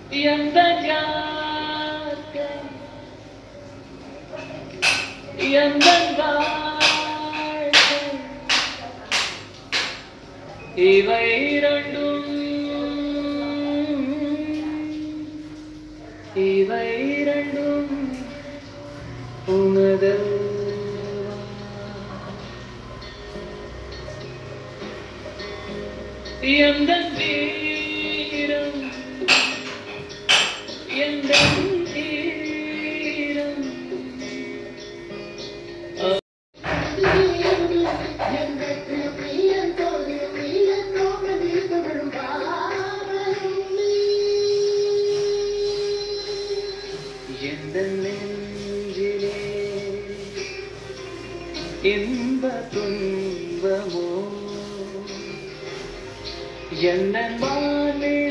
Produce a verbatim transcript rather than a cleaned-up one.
எந்தன் யாக்கை எந்தன் வாழ்க்கை இவை இரண்டும் இவை இரண்டும் உனது எந்தன் வீரம் எந்தன் தீரம் எந்தன் நெஞ்சிலே இன்ப துன்பமோ எந்தன் வானில்